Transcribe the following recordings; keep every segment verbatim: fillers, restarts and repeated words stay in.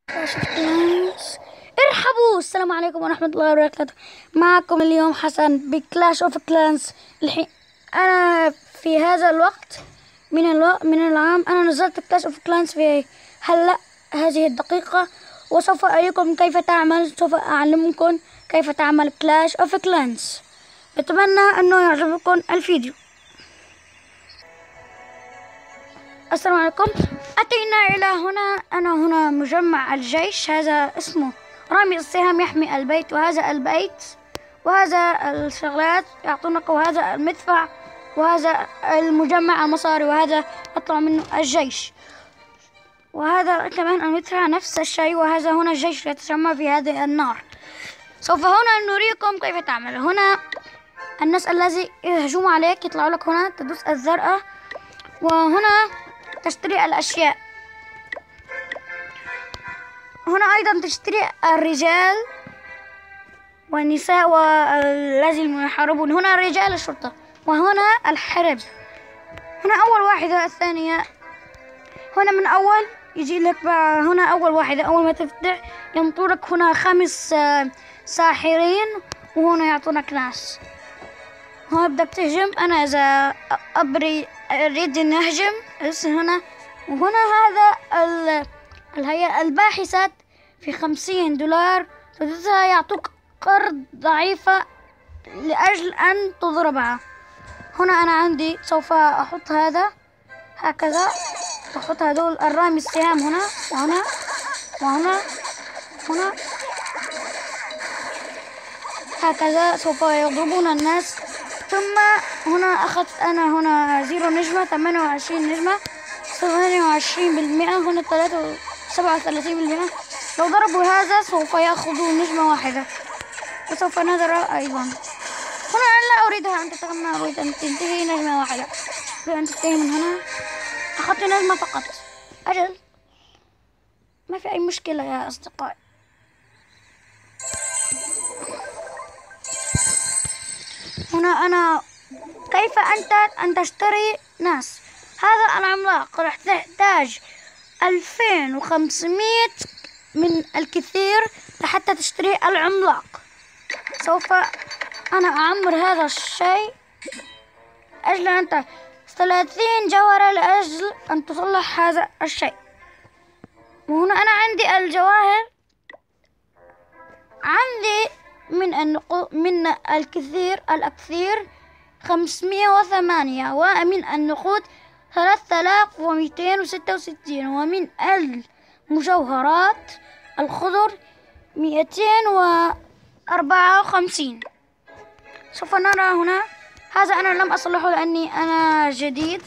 كلاش اوف كلانس. ارحبوا، السلام عليكم ورحمة الله وبركاته. معكم اليوم حسن بكلاش اوف كلانس. الحين انا في هذا الوقت من الوقت من العام انا نزلت كلاش اوف كلانس في هلا هذه الدقيقة، وسوف أريكم كيف تعمل. سوف أعلمكم كيف تعمل كلاش اوف كلانس. أتمنى أنه يعجبكم الفيديو. السلام عليكم. أتينا إلى هنا. أنا هنا مجمع الجيش، هذا اسمه رامي السهام يحمي البيت، وهذا البيت، وهذا الشغلات يعطونك، وهذا المدفع، وهذا المجمع المصاري، وهذا يطلع منه الجيش، وهذا كمان المدفع نفس الشيء، وهذا هنا الجيش يتجمع في هذه النار. سوف هنا نريكم كيف تعمل. هنا الناس الذي يهجموا عليك يطلعوا لك هنا، تدوس الزرقاء، وهنا تشتري الأشياء. هنا أيضا تشتري الرجال والنساء والذين يحاربون. هنا رجال الشرطة، وهنا الحرب. هنا أول واحدة، الثانية. هنا من أول يجي لك بقى هنا أول واحدة، أول ما تفتح ينطرك هنا خمس ساحرين، وهنا يعطونك ناس. هنا بدك تهجم. أنا إذا أبري أريد أن أهجم هنا. وهنا هذا الهيئة الباحثات في خمسين دولار تدفعها، يعطوك قرض ضعيفة لأجل أن تضربها. هنا أنا عندي سوف أحط هذا هكذا، أحط هذول الرامي السهام هنا وهنا وهنا هنا هكذا، سوف يضربون الناس. ثم هنا أخذت أنا هنا زيرو نجمة، ثمانية وعشرين نجمة، ثمانية وعشرين بالمئة، هنا ثلاثة سبعة وثلاثين بالمئة. لو ضربوا هذا سوف يأخذوا نجمة واحدة، وسوف نذر أيضا. هنا أنا لا أريدها أن تتغنى، أريد أن تنتهي نجمة واحدة. أريد أن تنتهي من هنا. أخذت نجمة فقط. أجل، ما في أي مشكلة يا أصدقائي. هنا أنا كيف أنت أن تشتري ناس. هذا العملاق راح تحتاج ألفين وخمسمائة من الكثير لحتى تشتري العملاق. سوف أنا أعمر هذا الشيء أجل أنت ثلاثين جوهرة لأجل أن تصلح هذا الشيء. وهنا أنا عندي الجواهر، عندي من النقود من الكثير الأكثر خمسمائة وثمانية، ومن النقود ثلاثة آلاف ومئتين وستة وستين، ومن المجوهرات الخضر مئتين وأربعة وخمسين. سوف نرى هنا. هذا أنا لم أصلحه لأني أنا جديد.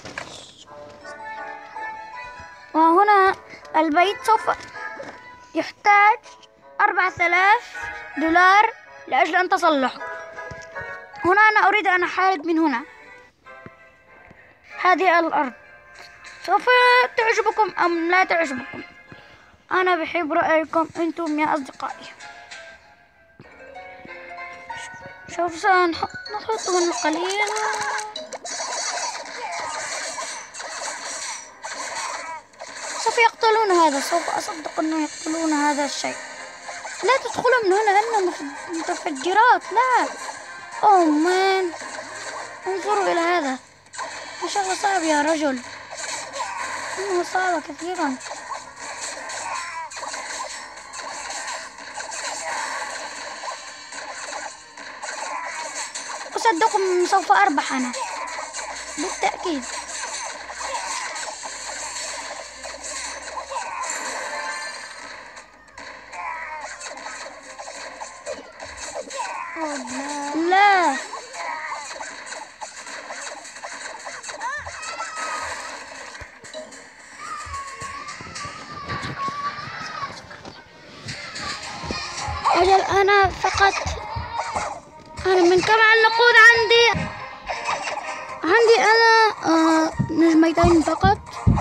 وهنا البيت سوف يحتاج أربعة آلاف دولار لأجل أن تصلحه. هنا أنا أريد أن أحارب من هنا. هذه الأرض سوف تعجبكم أم لا تعجبكم، أنا بحب رأيكم أنتم يا أصدقائي. شوف سنحط نحط من القليل. سوف يقتلون هذا، سوف أصدق أنه يقتلون هذا الشيء. لا تدخلوا من هنا، لأنه متفجرات. لا، أوه مان، انظروا إلى هذا. شغلة صعب يا رجل، إنه صعب كثيرا. أصدقكم سوف أربح أنا بالتأكيد. لا، أجل أنا فقط. أنا من كم النقود عندي؟ عندي أنا آه نجمتين فقط.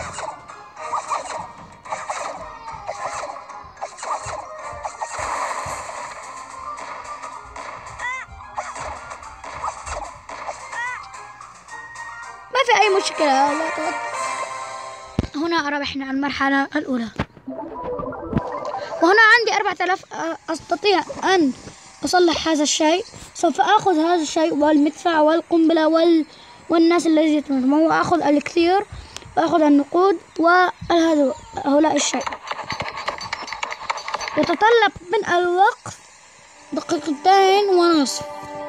ما في أي مشكلة. لا تغط. هنا ربحنا المرحلة الأولى. وهنا عندي أربعة آلاف، أستطيع أن أصلح هذا الشيء. سوف آخذ هذا الشيء والمدفع والقنبلة وال... والناس الذين يتمرمون، وآخذ الكثير وآخذ النقود وهؤلاء الشيء. يتطلب من الوقت دقيقتين ونصف.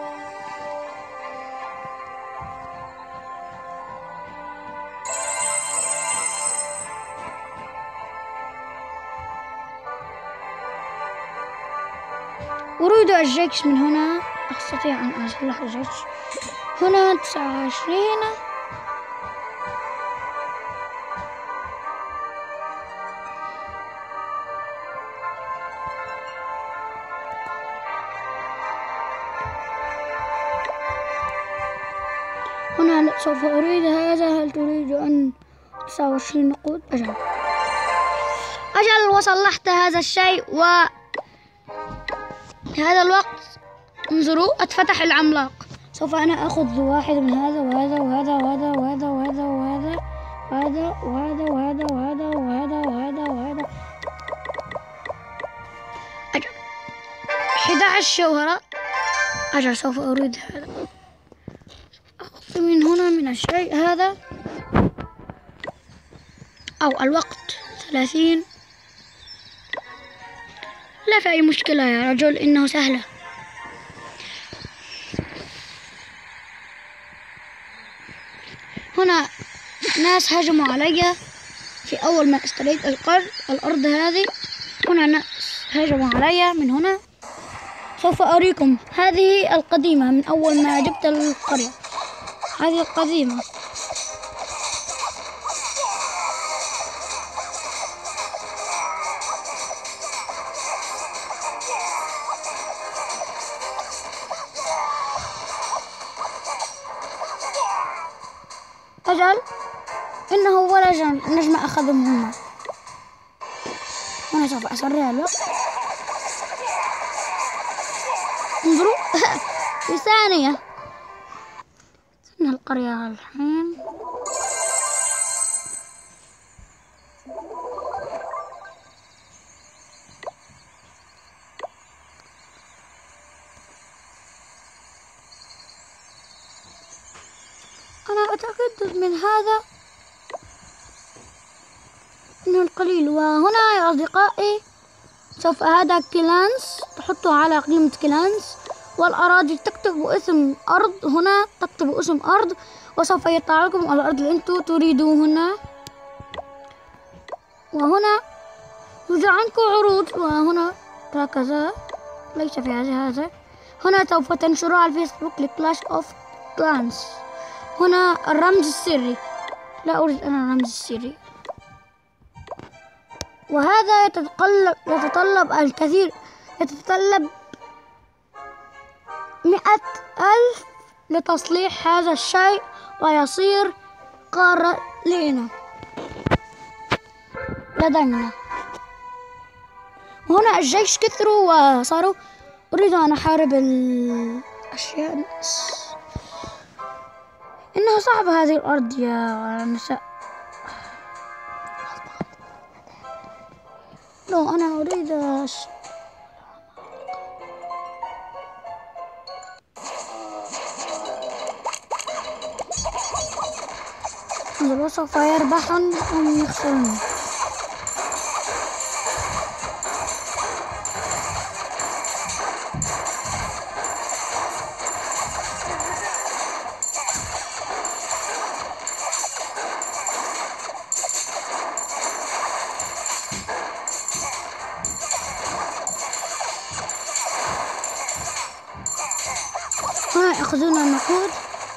أريد الجيش من هنا، أستطيع أن أصلح الجيش. هنا تسعة وعشرين. هنا سوف أريد هذا. هل تريد أن تسعة وعشرين نقود؟ أجل أجل وصلحت هذا الشيء. و هذا الوقت انظروا اتفتح العملاق. سوف انا اخذ واحد من هذا وهذا وهذا وهذا وهذا وهذا وهذا وهذا وهذا وهذا وهذا وهذا وهذا وهذا. اجل أحد عشر جوهرة. اجل سوف اريد هذا. اخذ من هنا من الشيء هذا. او الوقت ثلاثين. لا في أي مشكلة يا رجل، إنه سهلة. هنا ناس هجموا علي في أول ما اشتريت القرض الأرض هذه. هنا ناس هجموا علي من هنا. سوف أريكم هذه القديمة من أول ما جبت القرية. هذه القديمة. أجل إنه ولا نجم أخذهم هنا. هنا سوف أسرع الوقت. انظروا في ثانية. إن القرية الحين. أنا أتأكد من هذا إنه القليل. وهنا يا أصدقائي سوف هذا كلانس تحطه على قيمة كلانس، والأراضي تكتب اسم أرض. هنا تكتب اسم أرض وسوف يطلع لكم الأرض اللي أنتم تريدونها. وهنا يوجد عندكم عروض. وهنا هكذا ليس في هذا هذا. هنا سوف تنشروه على الفيسبوك لكلاش أوف كلانس. هنا الرمز السري. لا أريد أنا الرمز السري. وهذا يتطلب يتطلب الكثير. يتطلب مئة ألف لتصليح هذا الشيء ويصير قارة لنا لدينا. وهنا الجيش كثروا وصاروا. أريد أن أحارب الأشياء. إنها صعبة هذه الأرض يا نساء. لو أنا أريد أش... سوف يربحون أم يخسرون. هنا يأخذون النقود.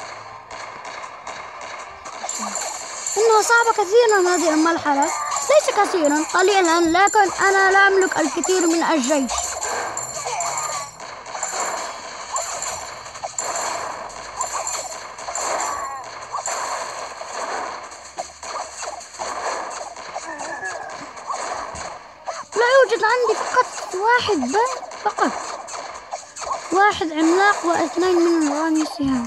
إنه صعب كثيرا هذه المرحلة. ليس كثيرا، قليلا، لكن أنا لا أملك الكثير من الجيش. لا يوجد عندي فقط واحد بس فقط. واحد عملاق واثنين من رامي السهام.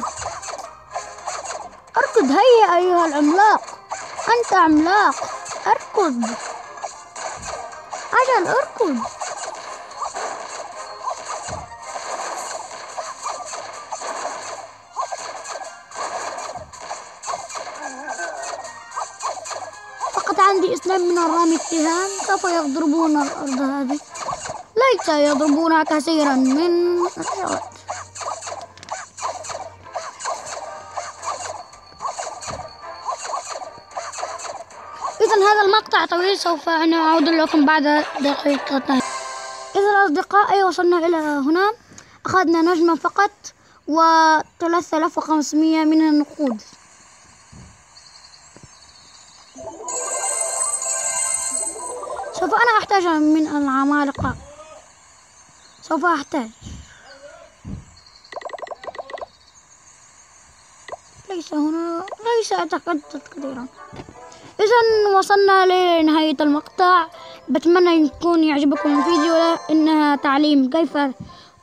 اركض هيا أيها العملاق. أنت عملاق. اركض. أجل اركض. عندي اثنين من الرامي السهام سوف يضربون الأرض هذه، ليس يضربونها كثيرا من الشغلات. إذا هذا المقطع طويل، سوف أنا أعود لكم بعد دقيقتين. إذا أصدقائي وصلنا إلى هنا، أخذنا نجمة فقط وثلاثة آلاف وخمسمائة من النقود. سوف أنا أحتاج من العمالقة، سوف أحتاج، ليس هنا، ليس أتقدم كثيرا. إذا وصلنا لنهاية المقطع، بتمنى يكون يعجبكم الفيديو، إنها تعليم كيف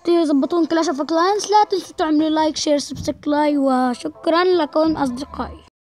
تضبطون كلاش اوف كلانس. لا تنسوا تعملوا لايك شير سبسكرايب، وشكرا لكم أصدقائي.